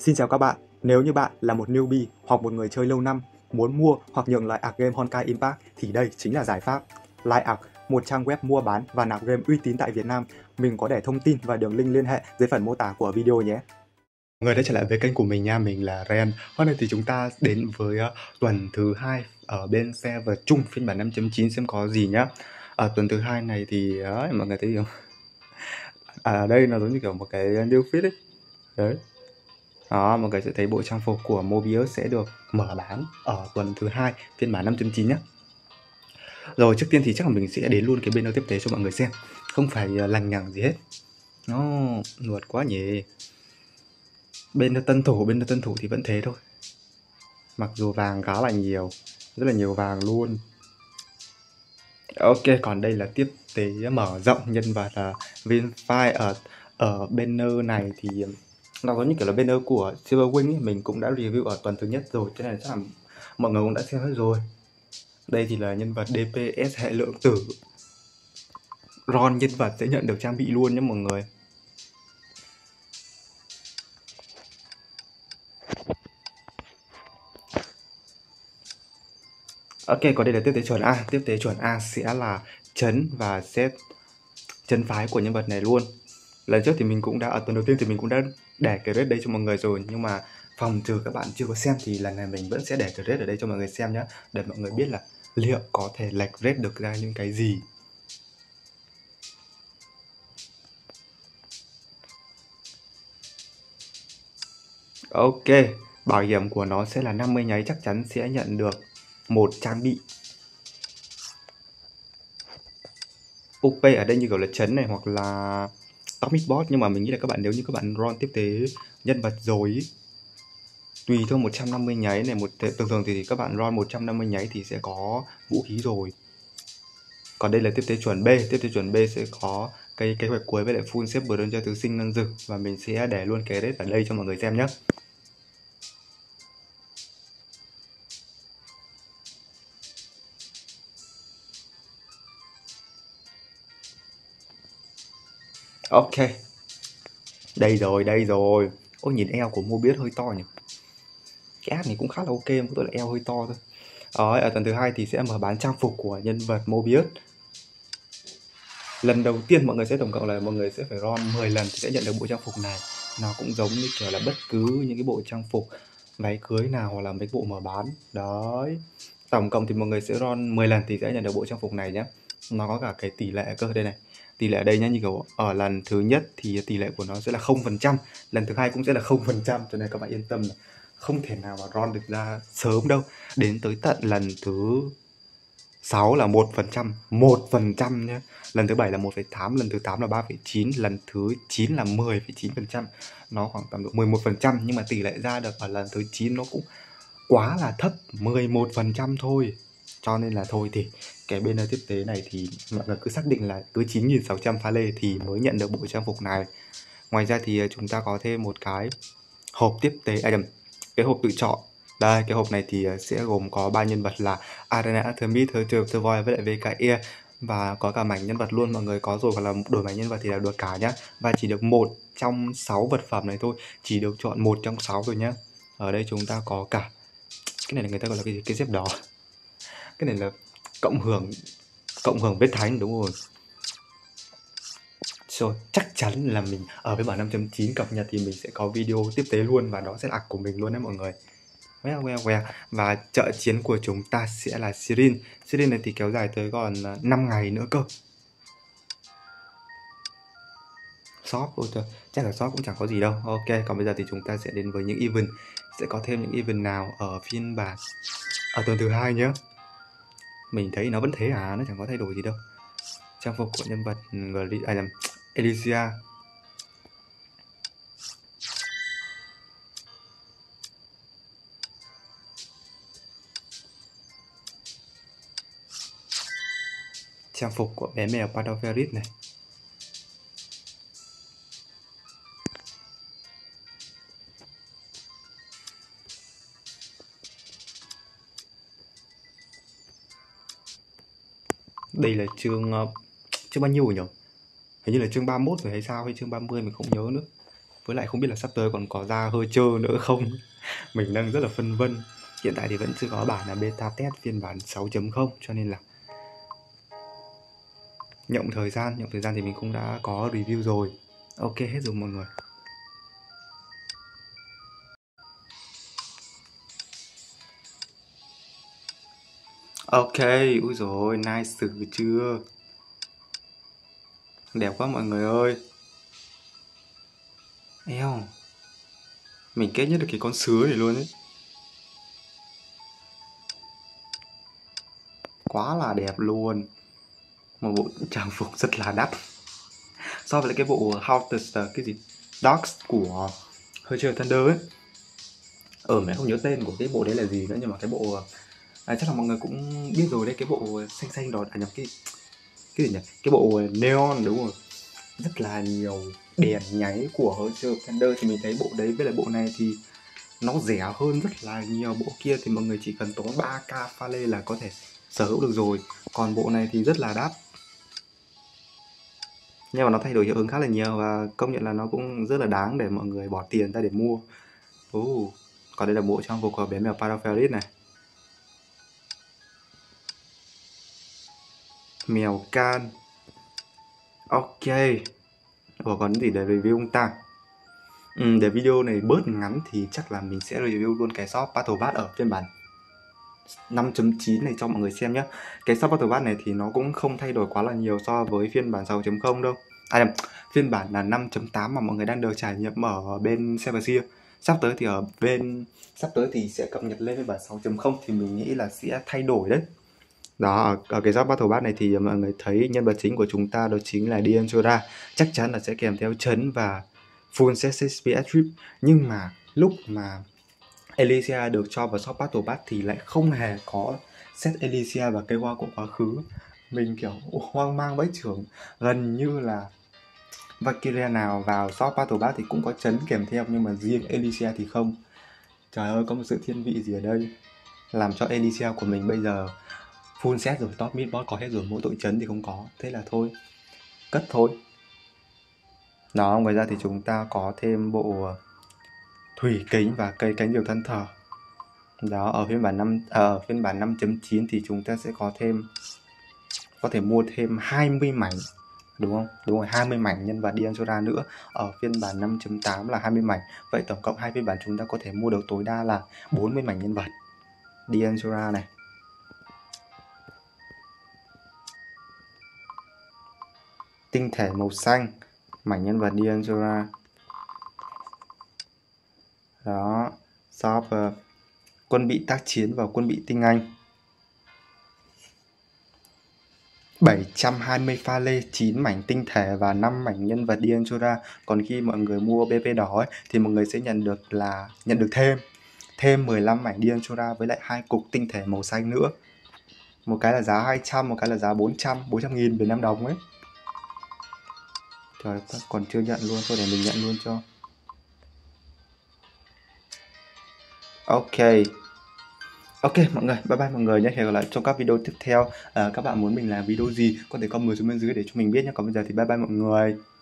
Xin chào các bạn, nếu như bạn là một newbie hoặc một người chơi lâu năm muốn mua hoặc nhượng lại ạc game Honkai Impact thì đây chính là giải pháp. LiveArc, một trang web mua bán và nạp game uy tín tại Việt Nam. Mình có để thông tin và đường link liên hệ dưới phần mô tả của video nhé. Mọi người đã trở lại với kênh của mình nha, mình là Ren. Hôm nay thì chúng ta đến với tuần thứ 2 ở bên server chung phiên bản 5.9 xem có gì nhá. Ở tuần thứ 2 này thì mọi người thấy không? Ở đây nó giống như kiểu một cái new feed ấy. Đấy. Đó, mọi người sẽ thấy bộ trang phục của Mobius sẽ được mở bán ở tuần thứ 2 phiên bản 5.9 nhé. Rồi trước tiên thì chắc là mình sẽ đến luôn cái banner tiếp tế cho mọi người xem. Không phải lằng nhằng gì hết. Nó nuột quá nhỉ. Banner tân thủ thì vẫn thế thôi. Mặc dù vàng khá là nhiều, rất là nhiều vàng luôn. Ok, còn đây là tiếp tế mở rộng nhân vật Vinfire ở banner này thì nó giống như kiểu là banner của Silverwing ấy. Mình cũng đã review ở tuần thứ nhất rồi, cho nên là chắc là mọi người cũng đã xem hết rồi. Đây thì là nhân vật DPS hệ lượng tử. Ron nhân vật sẽ nhận được trang bị luôn nhé mọi người. Ok, còn đây là tiếp tế chuẩn A. Tiếp tế chuẩn A sẽ là chấn và set chân phái của nhân vật này luôn. Lần trước thì mình cũng đã, ở tuần đầu tiên thì mình cũng đã để cái rate đây cho mọi người rồi, nhưng mà phòng trừ các bạn chưa có xem thì lần này mình vẫn sẽ để cái rate ở đây cho mọi người xem nhé, để mọi người biết là liệu có thể lệch rate được ra những cái gì. Ok, bảo hiểm của nó sẽ là 50 nháy, chắc chắn sẽ nhận được một trang bị. OP ở đây như kiểu là chấn này hoặc là Atomic Boss, nhưng mà mình nghĩ là các bạn, nếu như các bạn run tiếp tế nhân vật rồi ý, tùy thôi, 150 nháy này, thường thường thì các bạn run 150 nháy thì sẽ có vũ khí rồi. Còn đây là tiếp tế chuẩn B. Tiếp tế chuẩn B sẽ có cái kế hoạch cuối với lại full xếp bờ đơn cho thứ sinh ngân dực, và mình sẽ để luôn cái rate ở đây cho mọi người xem nhé. Ok, đây rồi. Ôi, nhìn eo của Mobius hơi to nhỉ. Cái ad này cũng khá là ok, mỗi tội là eo hơi to thôi. Ở tuần thứ 2 thì sẽ mở bán trang phục của nhân vật Mobius. Lần đầu tiên mọi người sẽ tổng cộng là mọi người sẽ phải run 10 lần thì sẽ nhận được bộ trang phục này. Nó cũng giống như kiểu là bất cứ những cái bộ trang phục váy cưới nào hoặc là mấy bộ mở bán. Đấy. Tổng cộng thì mọi người sẽ run 10 lần thì sẽ nhận được bộ trang phục này nhé. Nó có cả cái tỷ lệ cơ đây này. Tỷ lệ ở đây nhá, như kiểu ở lần thứ nhất thì tỷ lệ của nó sẽ là 0%, lần thứ hai cũng sẽ là 0%, cho nên các bạn yên tâm là không thể nào mà run được ra sớm đâu. Đến tới tận lần thứ 6 là 1% nhé. Lần thứ 7 là 1,8, lần thứ 8 là 3,9, lần thứ 9 là 10,9%. Nó khoảng tầm độ 11%, nhưng mà tỷ lệ ra được ở lần thứ 9 nó cũng quá là thấp, 11% thôi. Cho nên là thôi thì cái bên tiếp tế này thì mọi người cứ xác định là cứ 9.600 pha lê thì mới nhận được bộ trang phục này. Ngoài ra thì chúng ta có thêm một cái hộp tiếp tế, cái hộp tự chọn. Đây, cái hộp này thì sẽ gồm có 3 nhân vật là Arena, Artemis, Turvoid với lại VKE, và có cả mảnh nhân vật luôn. Mọi người có rồi, hoặc là đổi mảnh nhân vật thì là được cả nhá. Và chỉ được 1 trong 6 vật phẩm này thôi, chỉ được chọn 1 trong 6 thôi nhá. Ở đây chúng ta có cả cái này là người ta gọi là cái gì? Cái dép đỏ. Cái này là cộng hưởng vết thánh, đúng rồi. Rồi, chắc chắn là mình ở với bản 5.9 cập nhật thì mình sẽ có video tiếp tế luôn, và đó sẽ là ạc của mình luôn đấy mọi người. Và trợ chiến của chúng ta sẽ là Sirin. Sirin này thì kéo dài tới còn 5 ngày nữa cơ. Shop, ôi trời, chắc là shop cũng chẳng có gì đâu. Ok, còn bây giờ thì chúng ta sẽ đến với những event. Sẽ có thêm những event nào ở phiên bản ở tuần thứ 2 nhé. Mình thấy nó vẫn thế nó chẳng có thay đổi gì đâu. Trang phục của nhân vật Elysia. Trang phục của bé mèo Padoverit này. Đây là chương bao nhiêu nhỉ? Hình như là chương 31 rồi hay sao, hay chương 30 mình không nhớ nữa. Với lại không biết là sắp tới còn có ra hơi trơ nữa không. Mình đang rất là phân vân. Hiện tại thì vẫn chưa có bản là beta test phiên bản 6.0, cho nên là nhộng thời gian thì mình cũng đã có review rồi. Ok, hết rồi mọi người. Ok, ui rồi nice chưa? Đẹp quá mọi người ơi. Eo, mình kết nhất được cái con sứa này luôn ấy. Quá là đẹp luôn. Một bộ trang phục rất là đắt. So với cái bộ House cái gì? Dogs của Hunter Thunder ấy. Mẹ không nhớ tên của cái bộ đấy là gì nữa, nhưng mà cái bộ chắc là mọi người cũng biết rồi đấy, cái bộ xanh xanh đó, nhầm cái gì nhỉ? Cái bộ neon, đúng rồi. Rất là nhiều đèn nháy của Hunter Thunder, thì mình thấy bộ đấy với lại bộ này thì nó rẻ hơn rất là nhiều. Bộ kia thì mọi người chỉ cần tốn 3k pha lê là có thể sở hữu được rồi, còn bộ này thì rất là đắt, nhưng mà nó thay đổi hiệu ứng khá là nhiều và công nhận là nó cũng rất là đáng để mọi người bỏ tiền ra để mua. Còn đây là bộ trang phục của bé mèo Parafelis này, mèo can. Ok, còn gì để review không ta? Để video này bớt ngắn thì chắc là mình sẽ review luôn cái shop Battle Pass ở phiên bản 5.9 này cho mọi người xem nhé. Cái shop Battle Pass này thì nó cũng không thay đổi quá là nhiều so với phiên bản 6.0 đâu. Phiên bản là 5.8 mà mọi người đang được trải nghiệm ở bên Seversia. Sắp tới thì sẽ cập nhật lên phiên bản 6.0 thì mình nghĩ là sẽ thay đổi đấy. Đó, ở cái shop Battle Pass này thì mọi người thấy nhân vật chính của chúng ta đó chính là Dianzora. Chắc chắn là sẽ kèm theo chấn và full set SPS trip. Nhưng mà lúc mà Elysia được cho vào shop Battle Pass thì lại không hề có set Elysia và cây hoa của quá khứ. Mình kiểu hoang mang vãi chưởng. Gần như là Valkyria nào vào shop Battle Pass thì cũng có chấn kèm theo, nhưng mà riêng Elysia thì không. Trời ơi, có một sự thiên vị gì ở đây, làm cho Elysia của mình bây giờ full set rồi, top mid boss có hết rồi, mỗi tội chấn thì không có. Thế là thôi, cất thôi. Đó, ngoài ra thì chúng ta có thêm bộ thủy kính và cây cánh diều thân thờ. Đó, ở phiên bản 5.9 thì chúng ta sẽ có thể mua thêm 20 mảnh, đúng không? Đúng rồi, 20 mảnh nhân vật Dianzora nữa. Ở phiên bản 5.8 là 20 mảnh. Vậy tổng cộng hai phiên bản chúng ta có thể mua được tối đa là 40 mảnh nhân vật Dianzora này. Tinh thể màu xanh, mảnh nhân vật Dianzora. Đó, shop quân bị tác chiến và quân bị tinh anh. 720 pha lê, 9 mảnh tinh thể và 5 mảnh nhân vật Dianzora. Còn khi mọi người mua BP đỏ ấy, thì mọi người sẽ nhận được thêm 15 mảnh Dianzora với lại 2 cục tinh thể màu xanh nữa. Một cái là giá 200, một cái là giá 400 nghìn Việt Nam đồng ấy. Trời, còn chưa nhận luôn, thôi để mình nhận luôn cho. Ok mọi người, bye bye mọi người nhé. Hẹn gặp lại trong các video tiếp theo. Các bạn muốn mình làm video gì có thể comment xuống bên dưới để cho mình biết nhé. Còn bây giờ thì bye bye mọi người.